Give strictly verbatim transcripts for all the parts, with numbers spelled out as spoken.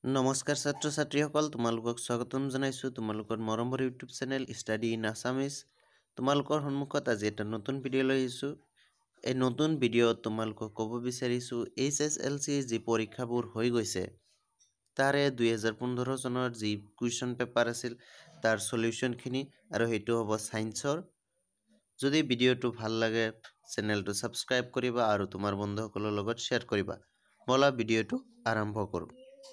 নমস্কাৰ ছাত্ৰ ছাত্ৰীসকল, তোমালোকক স্বাগতম জনাইছোঁ তোমালোকৰ মৰমৰ YouTube channel study in Assamese. তোমালোকৰ সন্মুখত আজি এটা নতুন ভিডিঅ' লৈ আহিছোঁ। এই নতুন ভিডিঅ'ত তোমালোকক ক'ব বিচাৰিছোঁ এইচ এছ এল চি যি পৰীক্ষাবোৰ হৈ গৈছে তাৰে দুই হাজাৰ পোন্ধৰ চনৰ যি কুৱেশ্যন পেপাৰ আছিল তাৰ সলিউশ্যনখিনি, আৰু সেইটো হ'ব ছায়েন্সৰ। যদি ভিডিঅ'টো ভাল লাগে চেনেলটো ছাবস্ক্ৰাইব কৰিবা আৰু তোমাৰ বন্ধুসকলৰ লগত শ্বেয়াৰ কৰিবা। ব'লা ভিডিঅ'টো আৰম্ভ কৰোঁ।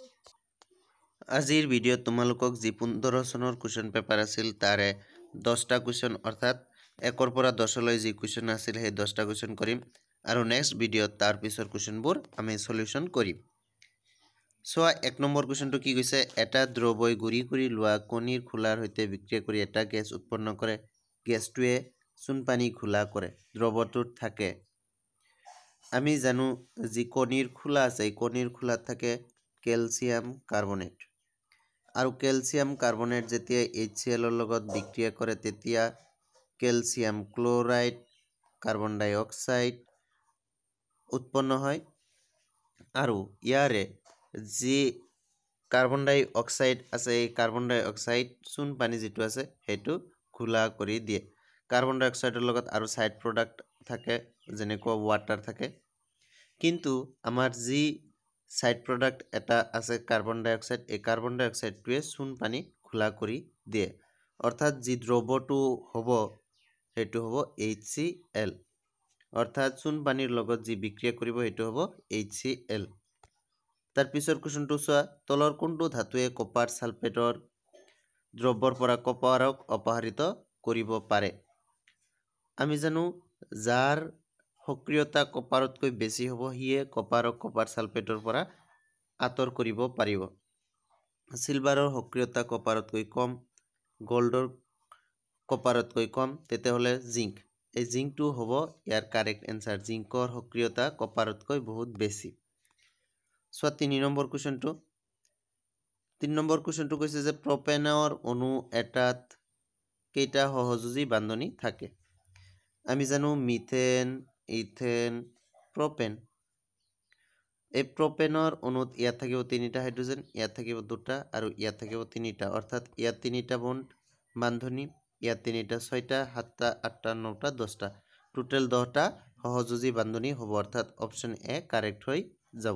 আজিৰ ভিডিঅ'ত তোমালোকক যি পোন্ধৰ চনৰ কুৱেশ্যন পেপাৰ আছিল তাৰে দহটা কুৱেশ্যন, অৰ্থাৎ একৰ পৰা দহলৈ যি কুৱেশ্যন আছিল সেই দহটা কুৱেশ্যন কৰিম, আৰু নেক্সট ভিডিঅ'ত তাৰ পিছৰ কুৱেশ্যনবোৰ আমি সলিউশ্যন কৰিম। চোৱা, এক নম্বৰ কুৱেশ্যনটো কি কৈছে, এটা দ্ৰৱই গুৰি কৰি লোৱা কণীৰ খোলাৰ সৈতে বিক্ৰিয়া কৰি এটা গেছ উৎপন্ন কৰে। গেছটোৱে চূণ পানী ঘোলা কৰে। দ্ৰৱটোত থাকে, আমি জানো যি কণীৰ খোলা আছে এই কণীৰ খোলাত থাকে কেলছিয়াম কাৰ্বনেট, আৰু কেলছিয়াম কাৰ্বনেট যেতিয়া এইচ চি এলৰ লগত বিক্ৰিয়া কৰে তেতিয়া কেলছিয়াম ক্লৰাইড, কাৰ্বন ডাই অক্সাইড উৎপন্ন হয়, আৰু ইয়াৰে যি কাৰ্বন ডাই অক্সাইড আছে এই কাৰ্বন ডাই অক্সাইড চূণ পানী যিটো আছে সেইটো ঘোলা কৰি দিয়ে। কাৰ্বন ডাই অক্সাইডৰ লগত আৰু ছাইড প্ৰডাক্ট থাকে যেনেকুৱা ৱাটাৰ থাকে, কিন্তু আমাৰ যি ছাইড প্ৰডাক্ট এটা আছে কাৰ্বন ডাই অক্সাইড, এই কাৰ্বন ডাই অক্সাইডটোৱে চূণ পানী ঘোলা কৰি দিয়ে, অৰ্থাৎ যি দ্ৰৱটো হ'ব সেইটো হ'ব এইচ চি এল, অৰ্থাৎ চূণ পানীৰ লগত যি বিক্ৰিয়া কৰিব সেইটো হ'ব এইচ চি এল। তাৰ পিছৰ কুৱেশ্যনটো চোৱা, তলৰ কোনটো ধাতুৱে কপাৰ ছালফেটৰ দ্ৰৱৰ পৰা কপাৰক অপসাৰিত কৰিব পাৰে। আমি জানো যাৰ সক্ৰিয়তা কপাৰতকৈ বেছি হ'ব সিয়ে কপাৰক কপাৰ ছালফেটৰ পৰা আঁতৰ কৰিব পাৰিব। চিলভাৰৰ সক্ৰিয়তা কপাৰতকৈ কম, গল্ডৰ কপাৰতকৈ কম, তেতিয়াহ'লে জিংক, এই জিংকটো হ'ব ইয়াৰ কাৰেক্ট এনচাৰ। জিংকৰ সক্ৰিয়তা কপাৰতকৈ বহুত বেছি। চোৱা তিনি নম্বৰ কুৱেশ্যনটো, তিনি নম্বৰ কুৱেশ্যনটো কৈছে যে প্ৰপেনৰ অণু এটাত কেইটা সহযোজী বান্ধনি থাকে। আমি জানো মিথেন, ইথেন, প্ৰপেন। এই প্ৰপেনৰ অণুত ইয়াত থাকিব তিনিটা হাইড্ৰোজেন, ইয়াত থাকিব দুটা, আৰু ইয়াত থাকিব তিনিটা, অৰ্থাৎ ইয়াত তিনিটা বন্ড বান্ধনি, ইয়াত তিনিটা, ছয়টা, সাতটা, আঠটা, নটা, দহটা, টোটেল দহটা সহযোজী বান্ধনি হ'ব, অৰ্থাৎ অপশ্যন এ কাৰেক্ট হৈ যাব।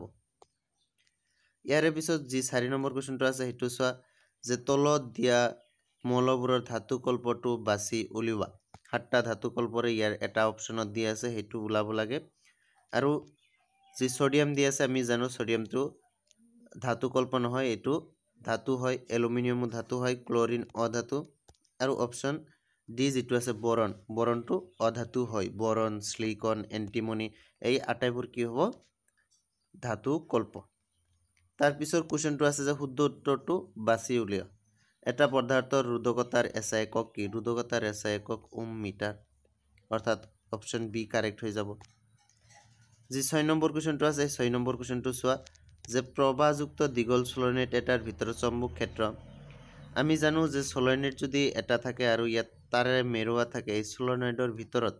ইয়াৰে পিছত যি চাৰি নম্বৰ কুৱেশ্যনটো আছে সেইটো চোৱা, যে তলত দিয়া মৌলবোৰৰ ধাতুকল্পটো বাছি উলিওৱা। সাতটা ধাতুকল্পৰে ইয়াৰ এটা অপশ্যনত দিয়া আছে, সেইটো ওলাব লাগে। আৰু যি ছডিয়াম দিয়া আছে আমি জানো ছডিয়ামটো ধাতুকল্প নহয়, এইটো ধাতু হয়, এলুমিনিয়ামো ধাতু হয়, ক্লৰিন অধাতু, আৰু অপশ্যন ডি যিটো আছে বৰণ, বৰণটো অধাতু হয়। বৰণ, সিলিকন, এণ্টিমনি এই আটাইবোৰ কি হ'ব ধাতুকল্প। তাৰ পিছৰ কুৱেশ্যনটো আছে যে শুদ্ধ উত্তৰটো বাছি উলিওৱা। এটা পদাৰ্থৰ ৰোধকতাৰ এছআই একক কি? ৰোধকতাৰ এছআই একক ওম মিটাৰ, অৰ্থাৎ অপশ্যন বি কাৰেক্ট হৈ যাব। যি ছয় নম্বৰ কুৱেশ্যনটো আছে ছয় নম্বৰ কুৱেশ্যনটো চোৱা, যে প্ৰবাহযুক্ত দীঘল চলনেট এটাৰ ভিতৰত চম্বুক ক্ষেত্ৰ। আমি জানো যে চলনেট যদি এটা থাকে আৰু ইয়াত তাৰে মেৰুৱা থাকে, এই চলনেটৰ ভিতৰত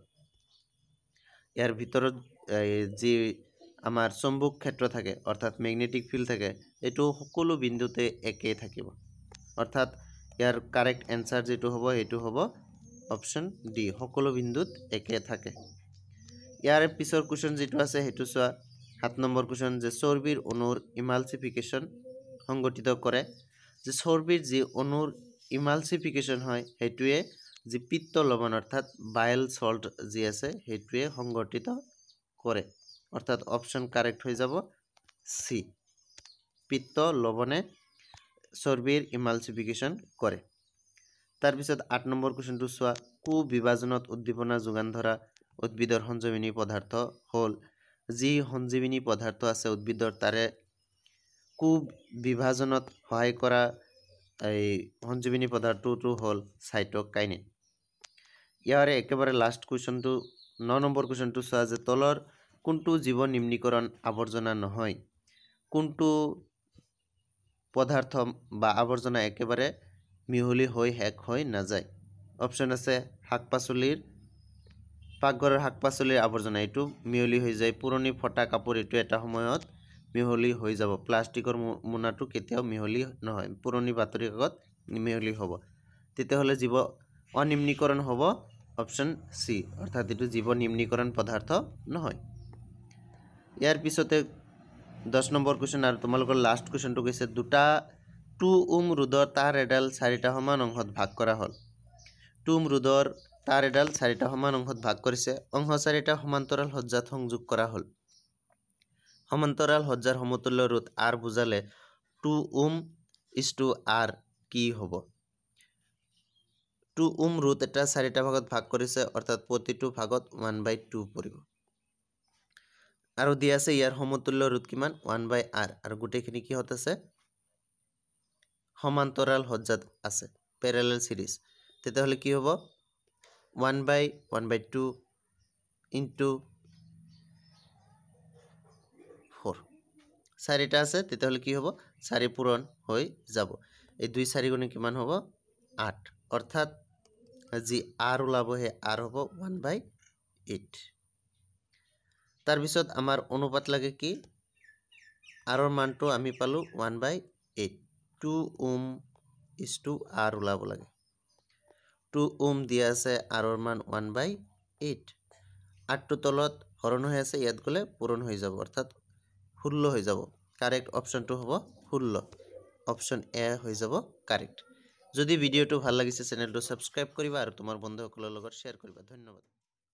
ইয়াৰ ভিতৰত যি আমাৰ চম্বুক ক্ষেত্ৰ থাকে অৰ্থাৎ মেগনেটিক ফিল্ড থাকে, এইটো সকলো বিন্দুতে একেই থাকিব, অৰ্থাৎ ইয়াৰ কাৰেক্ট এনচাৰ যিটো হ'ব সেইটো হ'ব অপশ্যন ডি, সকলো বিন্দুত একে থাকে। ইয়াৰে পিছৰ কুৱেশ্যন যিটো আছে সেইটো চোৱা, সাত নম্বৰ কুৱেশ্যন, যে চৰ্বিৰ অণুৰ ইমালচিফিকেশ্যন সংগঠিত কৰে। যে চৰ্বিৰ যি অণুৰ ইমালচিফিকেশ্যন হয় সেইটোৱে যি পিত্ত লৱণ অৰ্থাৎ বাইল চল্ট যি আছে সেইটোৱে সংগঠিত কৰে, অৰ্থাৎ অপশ্যন কাৰেক্ট হৈ যাব চি, পিত্ত লৱণে চৰ্বিৰ ইমালচিফিকেশ্যন কৰে। তাৰপিছত আঠ নম্বৰ কুৱেশ্যনটো চোৱা, কু বিভাজনত উদ্দীপনা যোগান ধৰা উদ্ভিদৰ সঞ্জীৱনী পদাৰ্থ হ'ল। যি সঞ্জীৱনী পদাৰ্থ আছে উদ্ভিদৰ তাৰে কু বিভাজনত সহায় কৰা এই সঞ্জীৱনী পদাৰ্থটো হ'ল চাইটোকাইনিন। ইয়াৰে একেবাৰে লাষ্ট কুৱেশ্যনটো ন নম্বৰ কুৱেশ্যনটো চোৱা, যে তলৰ কোনটো জীৱ নিম্নীকৰণ আৱৰ্জনা নহয়। কোনটো পদাৰ্থ বা আৱৰ্জনা একেবাৰে মিহলি হৈ শেষ হৈ নাযায়। অপশ্যন আছে শাক পাচলিৰ পাকঘৰৰ শাক পাচলিৰ আৱৰ্জনা, এইটো মিহলি হৈ যায়। পুৰণি ফটা কাপোৰ, এইটো এটা সময়ত মিহলি হৈ যাব প্লাষ্টিকৰ মোনাটো কেতিয়াও মিহলি নহয় পুৰণি বাতৰি কাকত মিহলি হ'ব তেতিয়াহ'লে জীৱ অনিম্নীকৰণ হ'ব অপশ্যন সি অৰ্থাৎ এটো জীৱ নিম্নীকৰণ পদাৰ্থ নহয় ইয়াৰ পিছতে দহ নম্বৰ কোৱেশ্চন আৰু তোমালোকৰ লাষ্ট কোৱেশ্চনটো কৈছে দুটা টু ওম ৰোধৰ তার এডাল চাৰিটা সমান অংশত ভাগ কৰা হ'ল টু ওম ৰোধৰ তার এডাল চাৰিটা সমান অংশত ভাগ কৰিছে অংশ চাৰিটা সমান্তৰাল সজ্জাত সংযোগ কৰা হ'ল সমান্তৰাল সজ্জাৰ সমতুল্য ৰোধ R বুজালে two ohm is two R কি হ'ব টু ওম ৰোধ এটা চাৰিটা ভাগত ভাগ কৰিছে অৰ্থাৎ প্ৰতিটো ভাগত ওৱান বাই টু পৰিব আৰু দিয়া আছে ইয়াৰ সমতুল্য ৰোধ কিমান ওৱান বাই R আৰু গোটেইখিনি কি হত আছে সমান্তৰাল সজ্জাত আছে প্যাৰালাল সিৰিজ তেতিয়াহ'লে কি হ'ব one by one by two into four চাৰিটা আছে তেতিয়াহ'লে কি হ'ব চাৰি পূৰণ হৈ যাব এই দুই চাৰি গুণে কিমান হ'ব আঠ অৰ্থাৎ যি R ওলাব হে R হ'ব ওৱান বাই এইট তাৰ পিছত আমাৰ অনুপাত লাগে কি R ৰ মানটো আমি পালো one by eight two ohm is two R ওলাব লাগে টু ওম দিয়া আছে R ৰ মান ওৱান বাই এইট আঠ টো তলত হৰণ হৈ আছে ইয়াত গলে পূৰণ হৈ যাব অৰ্থাৎ ষোল্ল হৈ যাব কাৰেক্ট অপচনটো হ'ব ষোল্ল অপচন এ হৈ যাব কাৰেক্ট যদি ভিডিওটো ভাল লাগিছে চেনেলটো সাবস্ক্ৰাইব কৰিবা আৰু তোমাৰ বন্ধুসকলৰ লগত শেয়াৰ কৰিবা ধন্যবাদ